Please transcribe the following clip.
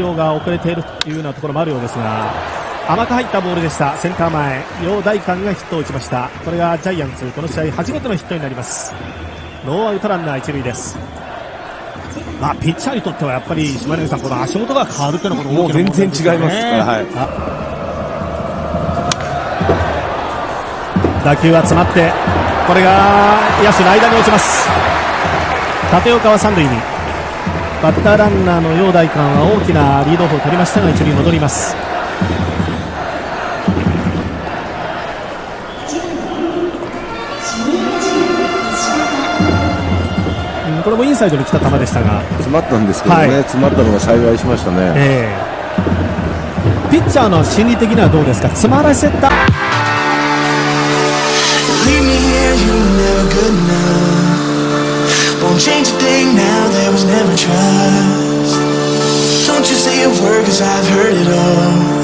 応が遅れているというようなところもあるようですが、甘く入ったボールでした。センター前、陽大館がヒットを打ちました。これがジャイアンツこの試合初めてのヒットになります。ノーアウトランナー一塁です。ピッチャーにとってはやっぱり島根さん、この足元が変わるというのはもう全然違いますから、はい、 打球は詰まって、これが野手の間に落ちます。立岡は三塁に、バッターランナーの陽大館は大きなリードオフを取りましたが一塁に戻ります。これもインサイドに来た球でしたが詰まったんですけどね、詰まったのが幸いしましたね。 ピッチャーの心理的にはどうですか、詰まらせた。 Don't you say a word 'cause I've heard it all.